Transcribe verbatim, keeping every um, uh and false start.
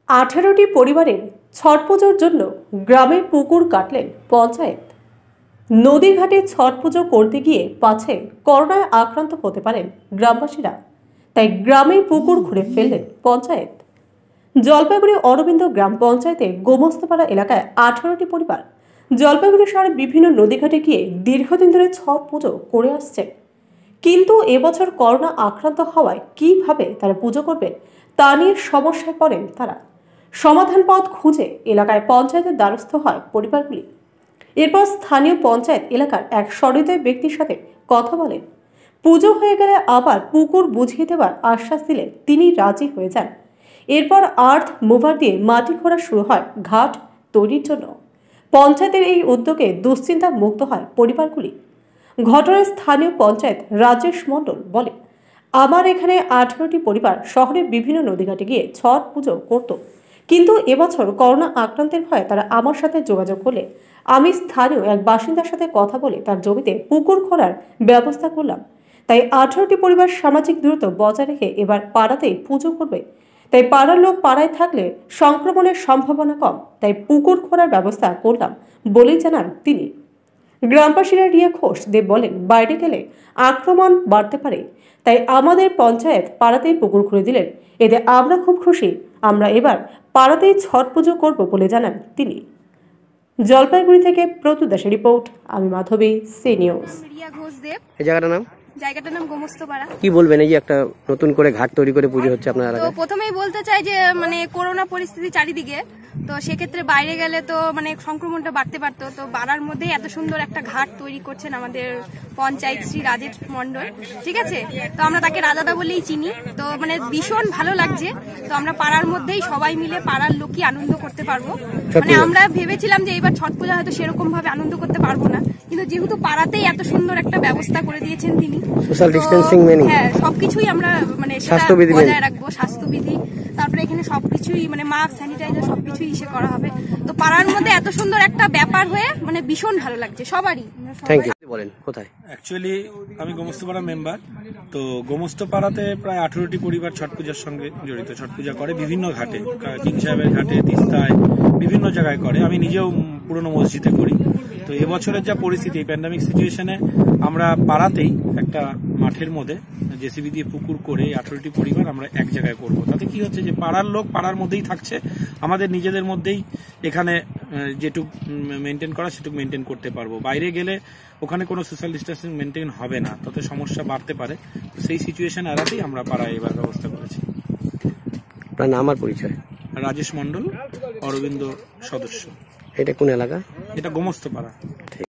আঠারোটি পরিবারের ছট পুজোর জন্য গ্রামে পুকুর কাটলেন পঞ্চায়েত। নদী ঘাটে ছট পুজো করতে গিয়ে পাছে করোনায় আক্রান্ত হতে পারেন গ্রামবাসীরা, তাই গ্রামে পুকুর খুঁড়ে ফেললেন পঞ্চায়েত। জলপাইগুড়ি অরবিন্দ গ্রাম পঞ্চায়েতে গোমস্তপাড়া এলাকায় আঠারোটি পরিবার জলপাইগুড়ি শহরের বিভিন্ন নদীঘাটে গিয়ে দীর্ঘদিন ধরে ছট পুজো করে আসছে। কিন্তু এবছর করোনা আক্রান্ত হওয়ায় কিভাবে তারা পুজো করবেন তা নিয়ে সমস্যায় পড়েন তারা। সমাধান পথ খুঁজে এলাকায় পঞ্চায়েতের দ্বারস্থ হয় পরিবারগুলি। এরপর স্থানীয় পঞ্চায়েত এলাকার এক সহৃদয় ব্যক্তির সাথে কথা বলেন। পুজো হয়ে গেলে আবার পুকুর বুঝিয়ে দেওয়ার আশ্বাস দিলে তিনি রাজি হয়ে যান। এরপর আর্থ মুভার দিয়ে মাটি খোঁড়া শুরু হয় ঘাট তৈরির জন্য। পঞ্চায়েতের এই উদ্যোগে দুশ্চিন্তা মুক্ত হয় পরিবারগুলি। ঘটনায় স্থানীয় পঞ্চায়েত রাজেশ মণ্ডল বলে, আমার এখানে আঠারোটি পরিবার শহরের বিভিন্ন নদীঘাটে গিয়ে ছট পুজো করত, কিন্তু এবছর করোনা আক্রান্তের ভয়ে তারা আমার সাথে যোগাযোগ করলে আমি স্থানীয় এক বাসিন্দার সাথে কথা বলে তার জমিতে পুকুর খোঁড়ার ব্যবস্থা করলাম। তাই আঠারোটি পরিবার সামাজিক দূরত্ব বজায় রেখে এবার পাড়াতেই পুজো করবে। তাই পাড়ার লোক পাড়ায় থাকলে সংক্রমণের সম্ভাবনা কম, তাই পুকুর খোঁড়ার ব্যবস্থা করলাম বলেই জানান তিনি। গ্রামবাসীরা রিয়া ঘোষ দেব বলেন, বাইরে গেলে আক্রমণ বাড়তে পারে, তাই আমাদের পঞ্চায়েত পাড়াতেই পুকুর খুঁড়ে দিলেন। এতে আমরা খুব খুশি। আমরা এবার পাড়াতেই ছট পুজো করব বলে জানান তিনি। জলপাইগুড়ি থেকে প্রত্যু দাসের রিপোর্ট, আমি মাধবী, সি নিউজ। রিয়া ঘোষ দেব। এই জায়গাটার নাম? জায়গাটার নাম গোমস্তপাড়া। কি বলবেন, এই যে একটা নতুন করে ঘাট তৈরি করে পুজো হচ্ছে আপনার এলাকায়? তো প্রথমেই বলতে চাই যে মানে করোনা পরিস্থিতি চারিদিকে, তো সেক্ষেত্রে বাইরে গেলে তো মানে সংক্রমণটা বাড়তে পারতো। তো বাড়ার মধ্যে এত সুন্দর একটা ঘাট তৈরি করছেন আমাদের পঞ্চায়েত শ্রী রাজেশ মণ্ডল, ঠিক আছে। তো আমরা তাকে রাজাদা বলেই চিনি। তো মানে ভীষণ ভালো লাগছে। তো আমরা পাড়ার মধ্যেই সবাই মিলে পাড়ার লোকই আনন্দ করতে পারবো। মানে আমরা ভেবেছিলাম যে এবার ছট পূজা হয়তো সেরকম ভাবে আনন্দ করতে পারবো না, কিন্তু যেহেতু পাড়াতেই এত সুন্দর একটা ব্যবস্থা করে দিয়েছেন তিনি, সোশ্যাল ডিস্টেন্সিং মেনে হ্যাঁ সবকিছুই আমরা মানে স্বাস্থ্যবিধি বজায় রাখবো, স্বাস্থ্যবিধি। তারপরে এখানে সবকিছুই মানে মাস্ক, স্যানিটাইজার সবকিছুই ইসে করা হবে। তো পাড়ার মধ্যে এত সুন্দর একটা ব্যাপার হয়ে মানে ভীষণ ভালো লাগছে সবারই। Thank you. বলেন কোথায়? অ্যাকচুয়ালি আমি গোমস্তপাড়া মেম্বার। তো গোমস্তপাড়াতে প্রায় আঠারোটি পরিবার ছট পূজার সঙ্গে জড়িত। ছট পূজা করে বিভিন্ন ঘাটে, কিং সাহেবের ঘাটে, তিস্তায়, বিভিন্ন জায়গায় করে। আমি নিজেও পুরনো মসজিদে করি। তো এবছরের যা পরিস্থিতি, প্যান্ডামিক সিচুয়েশনে আমরা পাড়াতেই একটা মাঠের মধ্যে জেসিবি দিয়ে পুকুর করে আঠারোটি পরিবার আমরা এক জায়গায় করব। তাতে কি হচ্ছে যে পাড়ার লোক পাড়ার মধ্যেই থাকছে, আমাদের নিজেদের মধ্যেই এখানে যেটুক মেনটেন করা সেটুক মেনটেন করতে পারবো। বাইরে গেলে ওখানে কোনো সোশ্যাল ডিস্টেন্সিং মেনটেন হবে না, তাতে সমস্যা বাড়তে পারে। তো সেই সিচুয়েশন এড়াতেই আমরা পাড়ায় এবার ব্যবস্থা করেছি। আপনার নাম আর পরিচয়? রাজেশ মণ্ডল, অরবিন্দ সদস্য। এটা কোন এলাকা? এটা গোমস্তপাড়া।